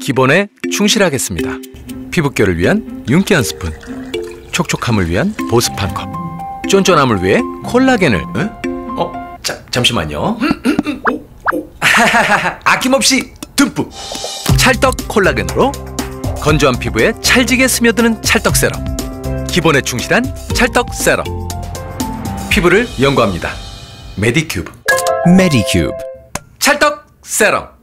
기본에 충실하겠습니다. 피부결을 위한 윤기 한 스푼, 촉촉함을 위한 보습 한 컵, 쫀쫀함을 위해 콜라겐을. 잠시만요. 아낌없이 듬뿍 찰떡 콜라겐으로 건조한 피부에 찰지게 스며드는 찰떡 세럼. 기본에 충실한 찰떡 세럼. 피부를 연구합니다. 메디큐브. 메디큐브. 찰떡 세럼.